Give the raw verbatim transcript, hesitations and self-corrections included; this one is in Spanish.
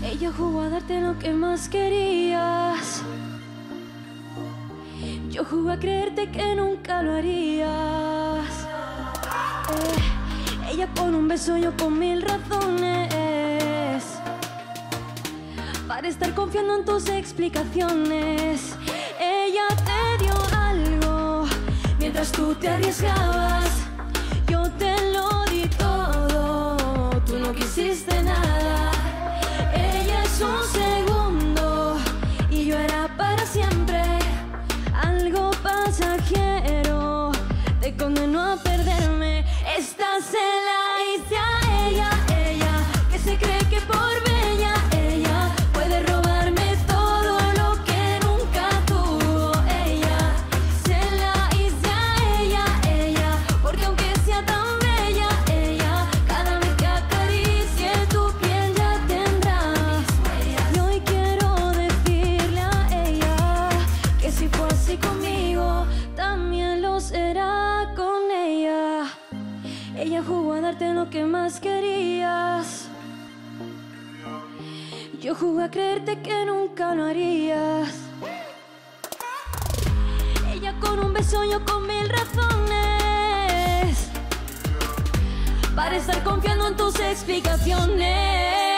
Ella jugó a darte lo que más querías. Yo jugué a creerte que nunca lo harías. Eh, ella con un beso, yo con mil razones para estar confiando en tus explicaciones. Ella te dio algo mientras tú te arriesgabas. Yo te lo di todo, tú no quisiste nada. Ella es un segundo y yo era para siempre. Algo pasajero te condenó a perderme. Esta se la hice a ella, ella que se cree que por bella ella puede robarme todo lo que nunca tuvo. Ella se la hice a ella, ella porque aunque sea tan bella ella, cada vez que acaricie tu piel ya tendrá. Y hoy quiero decirle a ella que si fue así conmigo, también lo será con ella. Ella jugó a darte lo que más querías. Yo jugué a creerte que nunca lo harías. Ella con un beso, yo con mil razones para estar confiando en tus explicaciones.